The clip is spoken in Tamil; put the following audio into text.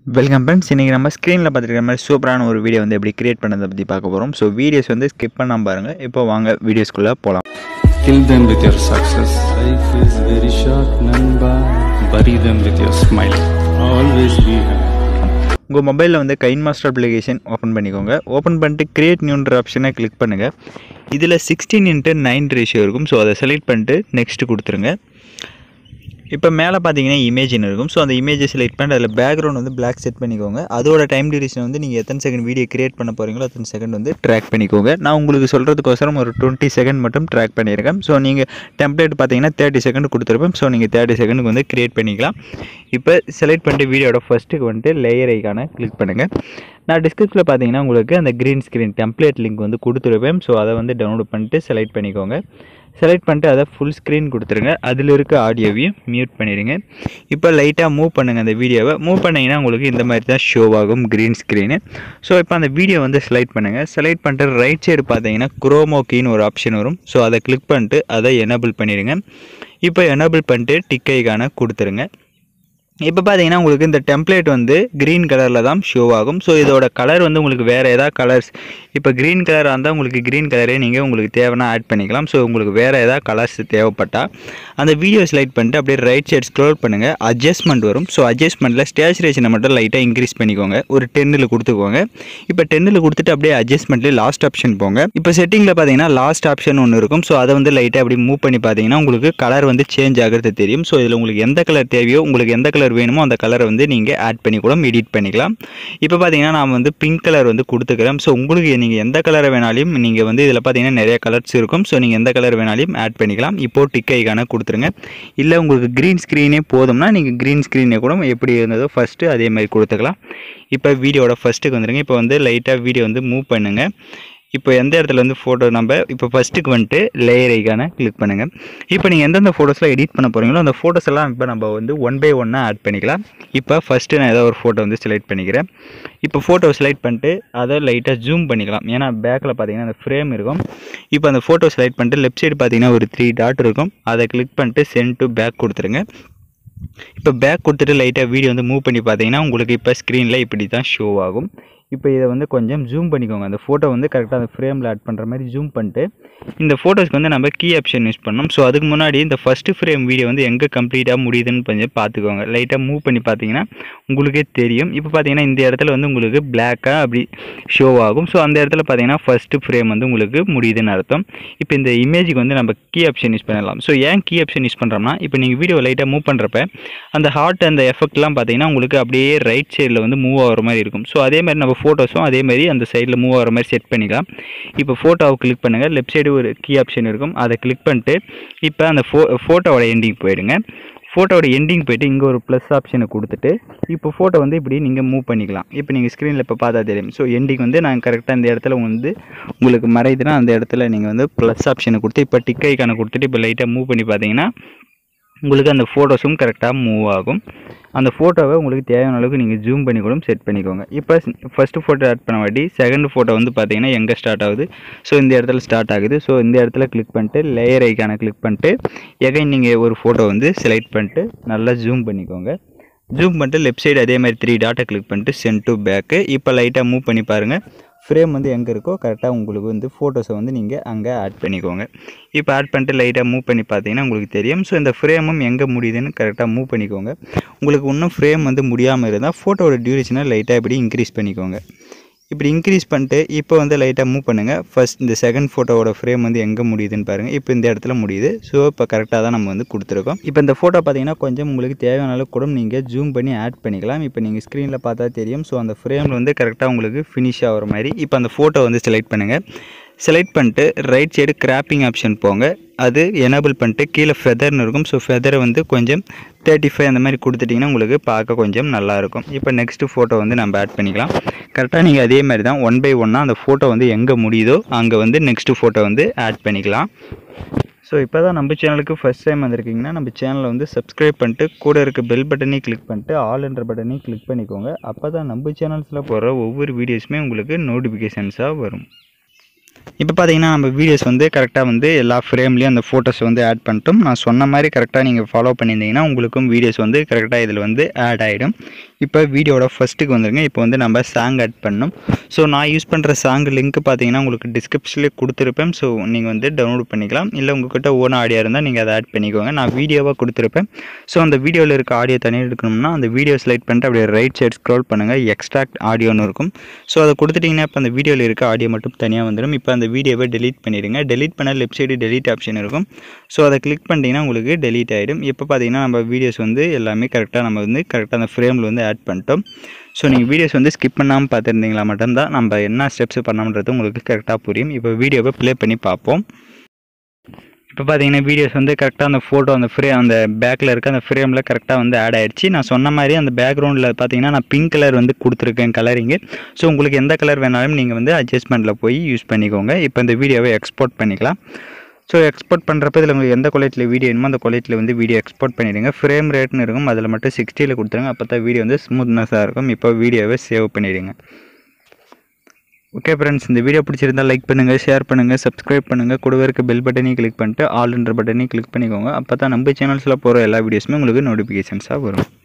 Welcome friends. இன்றைக்கி நம்ம ஸ்க்ரீனில் பார்த்துருக்கிற மாதிரி சூப்பரான ஒரு வீடியோ வந்து எப்படி கிரியேட் பண்ணதை பற்றி பார்க்க போகிறோம். ஸோ வீடியோஸ் வந்து ஸ்கிப் பண்ணாமல் பாருங்கள். இப்போ வாங்க வீடியோஸ்குள்ளே போகலாம். Kill them with your success. Life is very short, Namba. Bury them with your smile. Always be happy. உங்கள் மொபைலில் வந்து கைன்மாஸ்டர் அப்ளிகேஷன் ஓப்பன் பண்ணிக்கோங்க. ஓப்பன் பண்ணிட்டு கிரியேட் நியூன்ற ஆப்ஷனை கிளிக் பண்ணுங்கள். இதில் 16:9 ரேஷியோ இருக்கும். ஸோ அதை செலக்ட் பண்ணிட்டு நெக்ஸ்ட் கொடுத்துருங்க. இப்போ மேலே பார்த்தீங்கன்னா இமேஜின் இருக்கும். ஸோ அந்த இமேஜை செலக்ட் பண்ணிட்டு அதில் பேக்ரவுண்ட் வந்து பிளாக் செட் பண்ணிக்கோங்க. அதோட டைம் டியூரேஷன் வந்து நீங்கள் எத்தனை செகண்ட் வீடியோ கிரியேட் பண்ண போகிறீங்களோ அத்தனை செகண்ட் வந்து ட்ராக் பண்ணிக்கோங்க. நான் உங்களுக்கு சொல்கிறதுக்கோசரம் ஒரு 20 செகண்ட் மட்டும் ட்ராக் பண்ணியிருக்கேன். ஸோ நீங்கள் டெம்ப்ளேட் பார்த்தீங்கன்னா 30 செகண்ட் கொடுத்துருப்பேன். ஸோ நீங்கள் 30 செகண்டுக்கு வந்து கிரியேட் பண்ணிக்கலாம். இப்போ செலக்ட் பண்ணிட்டு வீடியோட ஃபஸ்ட்டுக்கு வந்துட்டு லேயர் ஐக்கான கிளிக் பண்ணுங்கள். நான் டிஸ்கிரிப்ஷனில் பார்த்தீங்கன்னா உங்களுக்கு அந்த க்ரீன் ஸ்க்ரீன் டெம்ப்ளேட் லிங்க் வந்து கொடுத்துருப்பேன். ஸோ அதை வந்து டவுன்லோட் பண்ணிட்டு செலக்ட் பண்ணிக்கோங்க. செலக்ட் பண்ணிட்டு அதை ஃபுல் ஸ்க்ரீன் கொடுத்துருங்க. அதில் இருக்க ஆடியோவையும் மியூட் பண்ணிடுங்க. இப்போ லைட்டாக மூவ் பண்ணுங்கள். அந்த வீடியோவை மூவ் பண்ணிங்கன்னா உங்களுக்கு இந்த மாதிரி தான் ஷோ ஆகும் க்ரீன் ஸ்க்ரீனு. ஸோ இப்போ அந்த வீடியோ வந்து செலக்ட் பண்ணுங்கள். செலக்ட் பண்ணிட்டு ரைட் சைடு பார்த்தீங்கன்னா குரோமோ கீன்னு ஒரு ஆப்ஷன் வரும். ஸோ அதை கிளிக் பண்ணிட்டு அதை எனேபிள் பண்ணிடுங்க. இப்போ எனேபிள் பண்ணிட்டு டிக் ஐக்கான கொடுத்துருங்க. இப்போ பார்த்தீங்கன்னா உங்களுக்கு இந்த டெம்ப்ளேட் வந்து க்ரீன் கலரில் தான் ஷோ ஆகும். ஸோ இதோட கலர் வந்து உங்களுக்கு வேறு ஏதாவது கலர்ஸ் இப்போ க்ரீன் கலராக இருந்தால் உங்களுக்கு க்ரீன் கலரே நீங்கள் உங்களுக்கு தேவைன்னா ஆட் பண்ணிக்கலாம். ஸோ உங்களுக்கு வேறு ஏதாவது கலர்ஸ் தேவைப்பட்டால் அந்த வீடியோ செலக்ட் பண்ணிட்டு அப்படியே ரைட் சைடு ஸ்க்ரோல் பண்ணுங்கள். அட்ஜஸ்ட்மெண்ட் வரும். ஸோ அட்ஜஸ்ட்மெண்ட்டில் ஸ்டேச்சுரேஷனை மட்டும் லைட்டாக இன்க்ரீஸ் பண்ணிக்கோங்க. ஒரு 10 கொடுத்துக்கோங்க. இப்போ 10 கொடுத்துட்டு அப்படியே அட்ஜஸ்ட்மெண்ட்லேயே லாஸ்ட் ஆப்ஷன் போங்க. இப்போ செட்டிங்கில் பார்த்தீங்கன்னா லாஸ்ட் ஆப்ஷன் ஒன்று இருக்கும். ஸோ அதை வந்து லைட்டாக அப்படி மூவ் பண்ணி பார்த்தீங்கன்னா உங்களுக்கு கலர் வந்து சேஞ்ச் ஆகிறது தெரியும். ஸோ இதில் உங்களுக்கு எந்த கலர் தேவையோ உங்களுக்கு எந்த கலர் வேணுமோ அந்த கலரை வந்து நீங்கள் ஆட் பண்ணி கூட எடிட் பண்ணிக்கலாம். இப்போ பார்த்தீங்கன்னா நான் வந்து பிங்க் கலர் வந்து கொடுத்துக்கிறேன். ஸோ உங்களுக்கு நீங்கள் எந்த கலரை வேணாலும் நீங்கள் வந்து இதில் பார்த்தீங்கன்னா நிறைய கலர்ஸ் இருக்கும். ஸோ நீங்கள் எந்த கலர் வேணாலும் ஆட் பண்ணிக்கலாம். இப்போது டிக் ஐக்கான கொடுத்துருங்க. இல்லை உங்களுக்கு க்ரீன் ஸ்க்ரீனே போதும்னா நீங்கள் க்ரீன் ஸ்க்ரீனே கூட எப்படி இருந்ததோ ஃபஸ்ட்டு அதே மாதிரி கொடுத்துக்கலாம். இப்போ வீடியோட ஃபஸ்ட்டுக்கு வந்துடுங்க. இப்போ வந்து லைட்டாக வீடியோ வந்து மூவ் பண்ணுங்கள். இப்போ எந்த இடத்துல வந்து ஃபோட்டோ நம்ம இப்போ ஃபஸ்ட்டுக்கு வந்துட்டு லேயர் ஐக்கான கிளிக் பண்ணுங்கள். இப்போ நீங்கள் எந்தெந்த ஃபோட்டோஸ்லாம் எடிட் பண்ண போகிறீங்களோ அந்த ஃபோட்டோஸ் எல்லாம் இப்போ நம்ம வந்து 1 by 1 ஆட் பண்ணிக்கலாம். இப்போ ஃபஸ்ட்டு நான் ஏதோ ஒரு ஃபோட்டோ வந்து செலக்ட் பண்ணிக்கிறேன். இப்போ ஃபோட்டோ செலக்ட் பண்ணிட்டு அதை லைட்டாக ஜூம் பண்ணிக்கலாம். ஏன்னா பேக்கில் பார்த்தீங்கன்னா அந்த ஃப்ரேம் இருக்கும். இப்போ அந்த ஃபோட்டோ செலக்ட் பண்ணிட்டு லெஃப்ட் சைடு பார்த்தீங்கன்னா ஒரு 3 டாட் இருக்கும். அதை கிளிக் பண்ணிட்டு சென்ட் டு பேக் கொடுத்துருங்க. இப்போ பேக் கொடுத்துட்டு லைட்டாக வீடியோ வந்து மூவ் பண்ணி பார்த்தீங்கன்னா உங்களுக்கு இப்போ ஸ்க்ரீனில் இப்படி தான் ஷோ ஆகும். இப்போ இதை வந்து கொஞ்சம் ஜூம் பண்ணிக்கோங்க. அந்த ஃபோட்டோ வந்து கரெக்டாக அந்த ஃப்ரேமில் ஆட் பண்ணுற மாதிரி ஜூம் பண்ணிட்டு இந்த ஃபோட்டோஸ்க்கு வந்து நம்ம கீ ஆப்ஷன் யூஸ் பண்ணோம். ஸோ அதுக்கு முன்னாடி இந்த ஃபஸ்ட்டு ஃப்ரேம் வீடியோ வந்து எங்கே கம்ப்ளீட்டாக முடியுதுன்னு கொஞ்சம் பார்த்துக்கோங்க. லைட்டாக மூவ் பண்ணி பார்த்தீங்கன்னா உங்களுக்கே தெரியும். இப்போ பார்த்தீங்கன்னா இந்த இடத்துல வந்து உங்களுக்கு பிளாக்காக அப்படி ஷோ ஆகும். ஸோ அந்த இடத்துல பார்த்தீங்கன்னா ஃபஸ்ட்டு ஃப்ரேம் வந்து உங்களுக்கு முடியுதுன்னு அர்த்தம். இப்போ இந்த இமேஜுக்கு வந்து நம்ம கீ ஆப்ஷன் யூஸ் பண்ணலாம். ஸோ ஏன் கீ ஆப்ஷன் யூஸ் பண்ணுறோம்னா இப்போ நீங்கள் வீடியோ லைட்டாக மூவ் பண்ணுறப்ப அந்த ஹார்ட் அந்த எஃபெக்ட்லாம் பார்த்தீங்கன்னா உங்களுக்கு அப்படியே ரைட் சைடில் வந்து மூவ் ஆகிற மாதிரி இருக்கும். ஸோ அதே மாதிரி நம்ம ஃபோட்டோஸும் அதே மாதிரி அந்த சைடில் மூவ் ஆகிற மாதிரி செட் பண்ணிக்கலாம். இப்போ ஃபோட்டோவை கிளிக் பண்ணுங்கள். லெஃப்ட் சைடு ஒரு கீ ஆப்ஷன் இருக்கும். அதை கிளிக் பண்ணிட்டு இப்போ அந்த ஃபோட்டோவோட எண்டிங் போயிடுங்க. ஃபோட்டோவோட எண்டிங் போய்ட்டு இங்கே ஒரு ப்ளஸ் ஆப்ஷனை கொடுத்துட்டு இப்போ ஃபோட்டோ வந்து இப்படி நீங்கள் மூவ் பண்ணிக்கலாம். இப்போ நீங்கள் ஸ்க்ரீனில் இப்போ பார்த்தா தெரியும். ஸோ எண்டிங் வந்து நான் கரெக்டாக இந்த இடத்துல வந்து உங்களுக்கு மறையுதுன்னா அந்த இடத்துல நீங்கள் வந்து ப்ளஸ் ஆப்ஷனை கொடுத்து இப்போ டிக் ஐக்கான கொடுத்துட்டு இப்போ லைட்டாக மூவ் பண்ணி பார்த்தீங்கன்னா உங்களுக்கு அந்த ஃபோட்டோஸும் கரெக்டாக மூவ் ஆகும். அந்த ஃபோட்டோவை உங்களுக்கு தேவையான அளவுக்கு நீங்கள் ஜூம் பண்ணி கூட செட் பண்ணிக்கோங்க. இப்போ ஃபஸ்ட்டு ஃபோட்டோ ஆட் பண்ண வாட்டி செகண்ட் ஃபோட்டோ வந்து பார்த்தீங்கன்னா எங்கே ஸ்டார்ட் ஆகுது. ஸோ இந்த இடத்துல ஸ்டார்ட் ஆகுது. ஸோ இந்த இடத்துல கிளிக் பண்ணிட்டு லேயர் ஐக்கான கிளிக் பண்ணிட்டு எகைன் நீங்கள் ஒரு ஃபோட்டோ வந்து செலக்ட் பண்ணிட்டு நல்லா ஜூம் பண்ணிக்கோங்க. ஜூம் பண்ணிட்டு லெஃப்ட் சைடு அதே மாதிரி 3 டாட்டை கிளிக் பண்ணிட்டு சென்ட் டு பேக்கு. இப்போ லைட்டாக மூவ் பண்ணி பாருங்கள். ஃப்ரேம் வந்து எங்கே இருக்கோ கரெக்டாக உங்களுக்கு வந்து ஃபோட்டோஸை வந்து நீங்கள் அங்கே ஆட் பண்ணிக்கோங்க. இப்போ ஆட் பண்ணிட்டு லைட்டாக மூவ் பண்ணி பார்த்தீங்கன்னா உங்களுக்கு தெரியும். ஸோ இந்த ஃப்ரேமும் எங்கே முடியுதுன்னு கரெக்டாக மூவ் பண்ணிக்கோங்க. உங்களுக்கு இன்னும் ஃப்ரேம் வந்து முடியாமல் இருந்தால் ஃபோட்டோவோட டியூரேஷனை லைட்டாக இப்படி இன்க்ரீஸ் பண்ணிக்கோங்க. இப்படி இன்க்ரீஸ் பண்ணிட்டு இப்போ வந்து லைட்டாக மூவ் பண்ணுங்கள். ஃபஸ்ட் இந்த செகண்ட் ஃபோட்டோவோட ஃப்ரேம் வந்து எங்கே முடியுதுன்னு பாருங்கள். இப்போ இந்த இடத்துல முடியுது. ஸோ இப்போ கரெக்டாக தான் நம்ம வந்து கொடுத்துருக்கோம். இப்போ இந்த ஃபோட்டோ பார்த்தீங்கன்னா கொஞ்சம் உங்களுக்கு தேவையான அளவுக்கு கூட நீங்கள் ஜூம் பண்ணி ஆட் பண்ணிக்கலாம். இப்போ நீங்கள் ஸ்க்ரீனில் பார்த்தா தெரியும். ஸோ அந்த ஃப்ரேமில் வந்து கரெக்டாக உங்களுக்கு ஃபினிஷ் ஆகிற மாதிரி இப்போ அந்த ஃபோட்டோ வந்து செலக்ட் பண்ணுங்கள். செலக்ட் பண்ணிட்டு ரைட் சைடு கிராப்பிங் ஆப்ஷன் போங்க. அது எனேபிள் பண்ணிட்டு கீழே ஃபெதர்னு இருக்கும். ஸோ ஃபெதரை வந்து கொஞ்சம் 35 அந்த மாதிரி கொடுத்துட்டிங்கன்னா உங்களுக்கு பார்க்க கொஞ்சம் நல்லாயிருக்கும். இப்போ நெக்ஸ்ட்டு ஃபோட்டோ வந்து நம்ம ஆட் பண்ணிக்கலாம். கரெக்டாக நீங்கள் அதே மாதிரி தான் 1 by 1 அந்த ஃபோட்டோ வந்து எங்கே முடியுதோ அங்கே வந்து நெக்ஸ்ட்டு ஃபோட்டோ வந்து ஆட் பண்ணிக்கலாம். ஸோ இப்போ தான் நம்ம சேனலுக்கு ஃபஸ்ட் டைம் வந்திருக்கீங்கன்னா நம்ம சேனலை வந்து சப்ஸ்கிரைப் பண்ணிட்டு கூட இருக்க பெல் பட்டனையும் கிளிக் பண்ணிட்டு ஆல் என்ற பட்டனையும் கிளிக் பண்ணிக்கோங்க. அப்போ தான் நம்ம சேனல்ஸில் போடுற ஒவ்வொரு வீடியோஸுமே உங்களுக்கு நோட்டிஃபிகேஷன்ஸாக வரும். இப்போ பார்த்தீங்கன்னா நம்ம வீடியோஸ் வந்து கரெக்டாக வந்து எல்லா ஃப்ரேம்லேயும் அந்த ஃபோட்டோஸ் வந்து ஆட் பண்ணிட்டோம். நான் சொன்ன மாதிரி கரெக்டாக நீங்கள் ஃபாலோ பண்ணியிருந்தீங்கன்னா உங்களுக்கும் வீடியோஸ் வந்து கரெக்டாக இதில் வந்து ஆட் ஆகிடும். இப்போ வீடியோட ஃபஸ்ட்டுக்கு வந்துருங்க. இப்போ வந்து நம்ம சாங் ஆட் பண்ணணும். ஸோ நான் யூஸ் பண்ணுற சாங் லிங்க் பார்த்தீங்கன்னா உங்களுக்கு டிஸ்கிரிப்ஷன்லேயே கொடுத்துருப்பேன். ஸோ நீங்கள் வந்து டவுன்லோட் பண்ணிக்கலாம். இல்லை உங்கள்கிட்ட ஓன் ஆடியோ இருந்தால் நீங்கள் அதை ஆட் பண்ணிக்கோங்க. நான் வீடியோவாக கொடுத்துருப்பேன். ஸோ அந்த வீடியோவில் இருக்க ஆடியோ தனியாக எடுக்கணும்னா அந்த வீடியோ செலக்ட் பண்ணிட்டு அப்படியே ரைட் சைடு ஸ்க்ரோல் பண்ணுங்கள். எக்ஸ்ட்ராக்ட் ஆடியோன்னு இருக்கும். ஸோ அதை கொடுத்துட்டிங்கன்னா இப்போ அந்த வீடியோவில் இருக்க ஆடியோ மட்டும் தனியாக வந்துடும். இப்போ அந்த வீடியோவை டெலீட் பண்ணிடுங்க. டெலீட் பண்ண லெஃப்ட் சைடு டெலீட் ஆப்ஷன் இருக்கும். ஸோ அதை கிளிக் பண்ணிட்டீங்கன்னா உங்களுக்கு டெலீட் ஆகிடும். இப்போ பார்த்தீங்கன்னா நம்ம வீடியோஸ் வந்து எல்லாமே கரெக்டாக நம்ம வந்து கரெக்டாக அந்த ஃப்ரேமில் வந்து ஆட் பண்ணிட்டோம். ஸோ நீங்கள் வீடியோஸ் வந்து ஸ்கிப் பண்ணாமல் பார்த்துருந்தீங்களா மட்டும்தான் நம்ம என்ன ஸ்டெப்ஸ் பண்ணணுன்றது உங்களுக்கு கரெக்டாக புரியும். இப்போ வீடியோவை ப்ளே பண்ணி பார்ப்போம். இப்போ பார்த்தீங்கன்னா வீடியோஸ் வந்து கரெக்டாக அந்த ஃபோட்டோ அந்த பேக்கில் இருக்க அந்த ஃப்ரேமில் கரெக்டாக வந்து ஆட் ஆகிடுச்சு. நான் சொன்ன மாதிரி அந்த பேக்ரவுண்டில் பார்த்தீங்கன்னா நான் பிங்க் கலர் வந்து கொடுத்துருக்கேன் கலரிங்கு. ஸோ உங்களுக்கு எந்த கலர் வேணாலும் நீங்கள் வந்து அட்ஜஸ்ட்மெண்ட்டில் போய் யூஸ் பண்ணிக்கோங்க. இப்போ இந்த வீடியோவை எக்ஸ்போர்ட் பண்ணிக்கலாம். ஸோ எக்ஸ்போர்ட் பண்ணுறப்ப இதில் உங்களுக்கு எந்த குவாலிட்டியில் வீடியோ வேணுமோ அந்த குவாலிட்டியில் வந்து வீடியோ எக்ஸ்போர்ட் பண்ணிவிடுங்க. ஃப்ரேம் ரேட்னு இருக்கும், அதில் மட்டும் 60 கொடுத்துருங்க. அப்போ தான் வீடியோ வந்து ஸ்மூத்னஸாக இருக்கும். இப்போ வீடியோவை சேவ் பண்ணிவிடுங்க. ஓகே ஃப்ரெண்ட்ஸ், இந்த வீடியோ பிடிச்சிருந்தால் லைக் பண்ணுங்கள், ஷேர் பண்ணுங்கள், சப்ஸ்கிரைப் பண்ணுங்கள். கூடவே இருக்க பெல் பட்டனையும் கிளிக் பண்ணிட்டு ஆல்ன்ற பட்டனையும் கிளிக் பண்ணிக்கோங்க. அப்போ தான் நம்ம சேனல்ஸில் போகிற எல்லா வீடியோஸுமே உங்களுக்கு நோட்டிஃபிகேஷன்ஸாக வரும்.